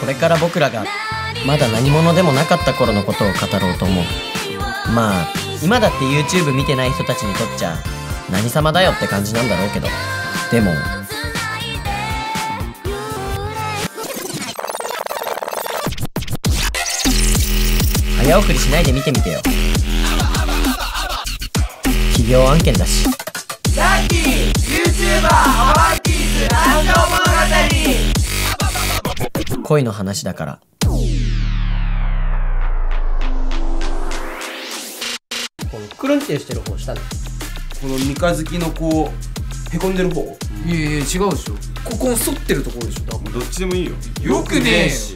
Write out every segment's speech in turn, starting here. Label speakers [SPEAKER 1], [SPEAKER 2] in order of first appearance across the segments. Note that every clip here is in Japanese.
[SPEAKER 1] これから僕らがまだ何者でもなかった頃のことを語ろうと思う。まあ今だって YouTube 見てない人たちにとっちゃ何様だよって感じなんだろうけど、でも早送りしないで見てみてよ。企業案件だし。
[SPEAKER 2] ラッキー YouTuber アワーキーズ誕生物語。
[SPEAKER 1] 恋の話だから。このくるんってしてる方したね。
[SPEAKER 3] この三日月のこうへこんでる方。
[SPEAKER 4] いやいや違うでしょ。
[SPEAKER 3] ここ反ってるところでしょ。多分
[SPEAKER 5] どっちでもいいよ。
[SPEAKER 4] よくねえし。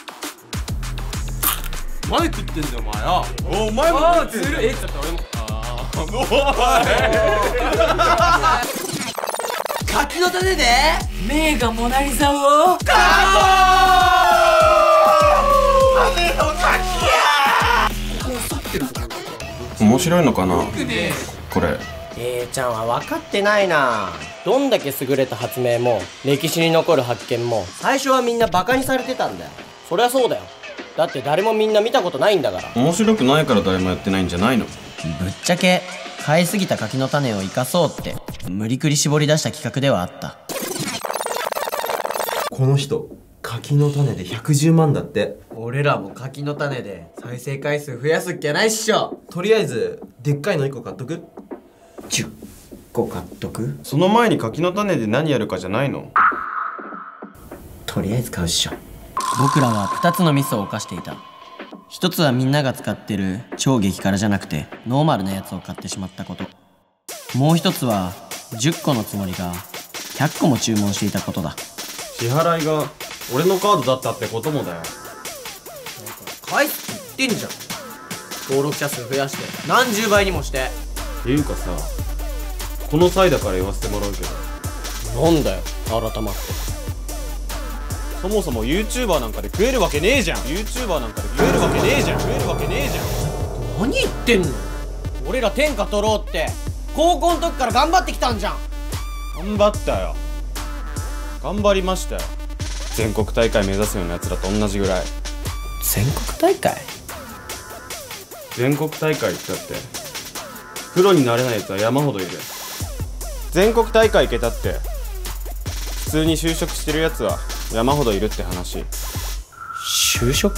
[SPEAKER 5] 前食ってんだよお前よ。お前も食ってんだよ。ちょっと俺も。
[SPEAKER 2] 柿の種で
[SPEAKER 4] 名画モナリザを
[SPEAKER 5] 面白いのかなこれ。
[SPEAKER 1] ちゃんは分かってないな。どんだけ優れた発明も歴史に残る発見も最初はみんなバカにされてたんだよ。そりゃそうだよ。だって誰もみんな見たことないんだから。
[SPEAKER 5] 面白くないから誰もやってないんじゃないの？
[SPEAKER 1] ぶっちゃけ買いすぎた柿の種を生かそうって無理くり絞り出した企画ではあった。
[SPEAKER 3] この人柿の種で110万だって。
[SPEAKER 1] 俺らも柿の種で再生回数増やすっきゃないっしょ。
[SPEAKER 3] とりあえずでっかいの1個買っとく。
[SPEAKER 1] 10個買っとく。
[SPEAKER 5] その前に柿の種で何やるかじゃないの？
[SPEAKER 1] とりあえず買うっしょ。僕らは2つのミスを犯していた。一つはみんなが使ってる超激辛じゃなくてノーマルなやつを買ってしまったこと。もう一つは10個のつもりが100個も注文していたことだ。
[SPEAKER 5] 支払いが俺のカードだったってこともだよ。
[SPEAKER 1] 返すって言ってんじゃん。登録者数増やして何十倍にもして。
[SPEAKER 5] っていうかさ、この際だから言わせてもらうけど、
[SPEAKER 1] なんだよ改まって。
[SPEAKER 5] そもそも YouTuber なんかで食えるわけねえじゃん。YouTuber なんかで食えるわけねえじゃん。食えるわけねえじゃん。
[SPEAKER 1] 何言ってんの。俺ら天下取ろうって高校の時から頑張ってきたんじゃん。
[SPEAKER 5] 頑張ったよ。頑張りましたよ。全国大会目指すようなやつらと同じぐらい。
[SPEAKER 1] 全国大会？
[SPEAKER 5] 全国大会ってだってプロになれないやつは山ほどいる。全国大会行けたって普通に就職してるやつは山ほどいるって話。
[SPEAKER 1] 就職？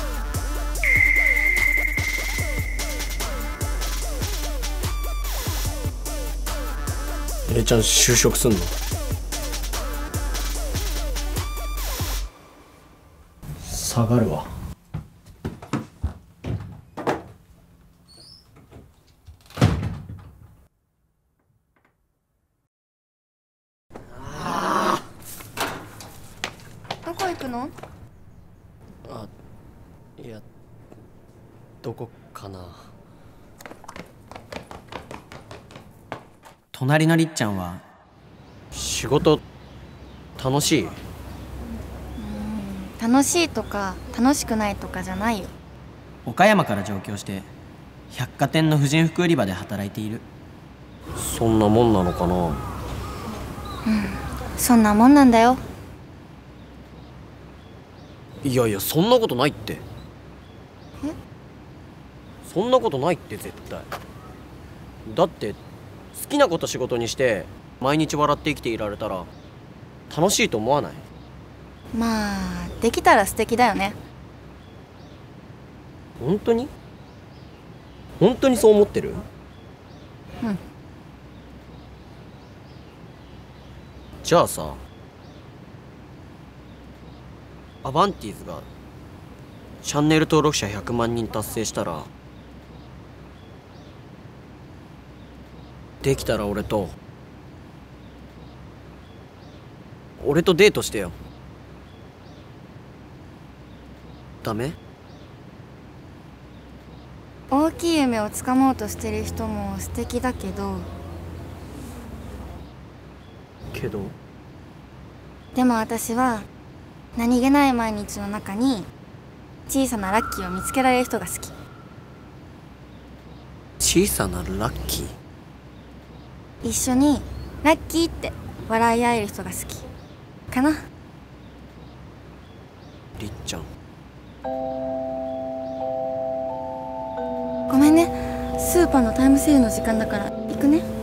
[SPEAKER 1] ちゃん就職すんの？下がるわ。
[SPEAKER 6] どこ行くの？
[SPEAKER 1] いや、どこかな。隣のりっちゃんは仕事楽しい？
[SPEAKER 6] 楽しいとか楽しくないとかじゃないよ。
[SPEAKER 1] 岡山から上京して百貨店の婦人服売り場で働いている。そんなもんなのかな。
[SPEAKER 6] そんなもんなんだよ。
[SPEAKER 1] いやいや、そんなことないって。そんなことないって絶対。だって好きなこと仕事にして毎日笑って生きていられたら楽しいと思わない？
[SPEAKER 6] まあできたら素敵だよね。
[SPEAKER 1] 本当に？本当にそう思ってる？
[SPEAKER 6] うん。
[SPEAKER 1] じゃあさ、アバンティーズがチャンネル登録者100万人達成したら、できたら俺とデートしてよ。ダメ？
[SPEAKER 6] 大きい夢をつかもうとしてる人も素敵だけど、でも私は何気ない毎日の中に小さなラッキーを見つけられる人が好き。
[SPEAKER 1] 小さなラッキー？
[SPEAKER 6] 一緒にラッキーって笑い合える人が好きかな。
[SPEAKER 1] りっちゃん。
[SPEAKER 6] ごめんね、スーパーのタイムセールの時間だから行くね。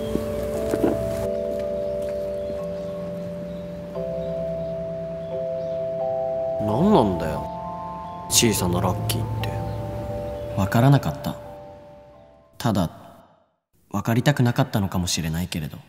[SPEAKER 1] 何なんだよ小さなラッキーって。分からなかった。ただ分かりたくなかったのかもしれないけれど。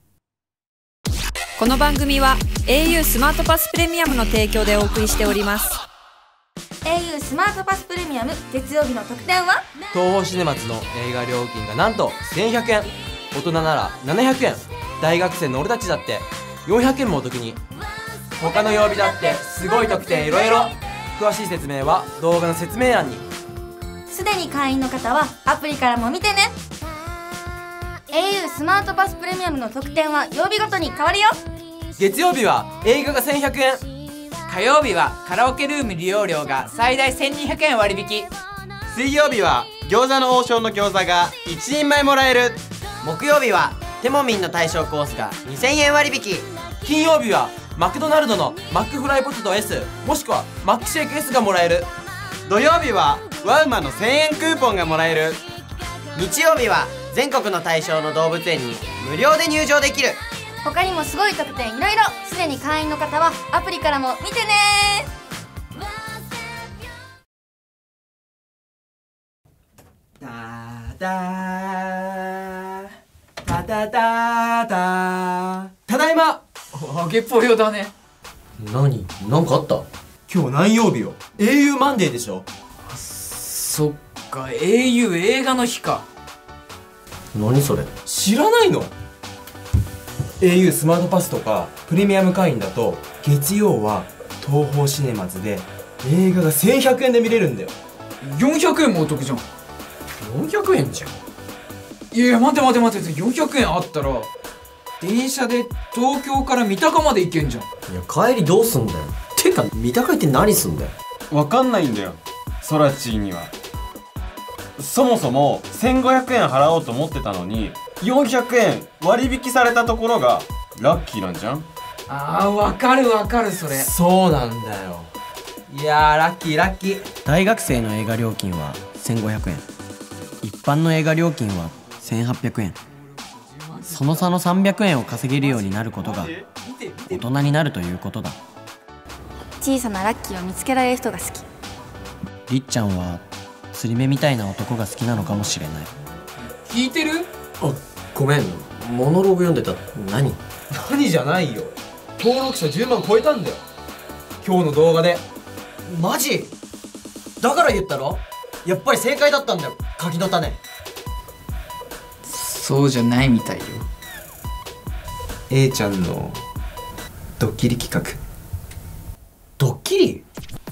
[SPEAKER 7] この番組は au スマートパスプレミアムの提供でお送りしております。
[SPEAKER 6] au スマートパスプレミアム月曜日の特典は
[SPEAKER 2] 東宝シネマズの映画料金がなんと1100円、大人なら700円、大学生の俺たちだって400円もお得に。他の曜日だってすごい特典いろいろ。詳しい説明は動画の説明欄に。
[SPEAKER 6] すでに会員の方はアプリからも見てね。 au スマートパスプレミアムの特典は曜日ごとに変わるよ。
[SPEAKER 2] 月曜日は映画が1100円、
[SPEAKER 4] 火曜日はカラオケルーム利用料が最大1200円割引。
[SPEAKER 5] 水曜日は餃子の王将の餃子が1人前もらえる。
[SPEAKER 1] 木曜日はテモミンの対象コースが2000円割引。
[SPEAKER 2] 金曜日はマクドナルドのマックフライポテト S もしくはマックシェイク S がもらえる。
[SPEAKER 5] 土曜日はワウマの1000円クーポンがもらえる。
[SPEAKER 1] 日曜日は全国の対象の動物園に無料で入場できる。
[SPEAKER 6] 他にもすごい特典いろいろ。すでに会員の方はアプリからも見てね。
[SPEAKER 2] ただいま。
[SPEAKER 4] 揚げぽよだね。
[SPEAKER 1] なんかあった？
[SPEAKER 3] 今日何曜日よ。 au マンデーでしょ。
[SPEAKER 4] そっか、au 映画の日か。
[SPEAKER 1] 何それ？
[SPEAKER 3] 知らないの？ au スマートパスとかプレミアム会員だと月曜は東宝シネマズで映画が1100円で見れるんだよ。
[SPEAKER 4] 400円もお得じゃん。
[SPEAKER 1] 400円じゃん。
[SPEAKER 4] いやいや、待て400円あったら電車で東京から三鷹まで行けんじゃん。
[SPEAKER 1] いや帰りどうすんだよ。てか三鷹行って何すんだよ。
[SPEAKER 5] わかんないんだよソラチーには。そもそも1500円払おうと思ってたのに400円割引されたところがラッキーなんじゃん。
[SPEAKER 4] あー、わかるそれ。
[SPEAKER 3] そうなんだよ。
[SPEAKER 2] いやーラッキー。
[SPEAKER 1] 大学生の映画料金は1500円、一般の映画料金は1800円。その差の300円を稼げるようになることが大人になるということだ。
[SPEAKER 6] 小さなラッキーを見つけられる人が好き。
[SPEAKER 1] りっちゃんは釣り目みたいな男が好きなのかもしれない。
[SPEAKER 4] 聞いてる？
[SPEAKER 1] あ、ごめん、モノローグ読んでた。何
[SPEAKER 3] じゃないよ。登録者10万超えたんだよ今日の動画で。
[SPEAKER 1] マジ？だから言ったろ。やっぱり正解だったんだよ、柿の種。
[SPEAKER 4] そうじゃないみたいよ。
[SPEAKER 3] A ちゃんのドッキリ企画。
[SPEAKER 1] ドッキリ？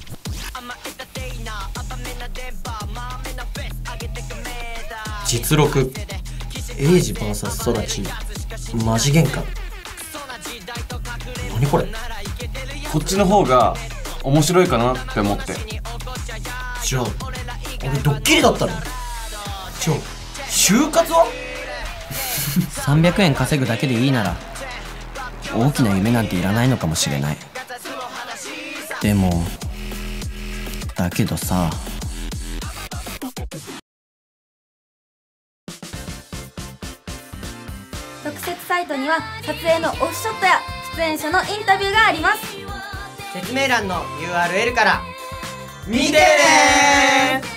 [SPEAKER 1] 実録エイジ VS ソラチマジ喧嘩。何これ？
[SPEAKER 5] こっちの方が面白いかなって思って。
[SPEAKER 1] じゃあ俺ドッキリだったの？
[SPEAKER 3] じゃあ就活は
[SPEAKER 1] 300円稼ぐだけでいいなら大きな夢なんていらないのかもしれない。でもだけどさ、
[SPEAKER 6] 特設サイトには撮影のオフショットや出演者のインタビューがあります。
[SPEAKER 1] 説明欄の URL から
[SPEAKER 2] 見てねー。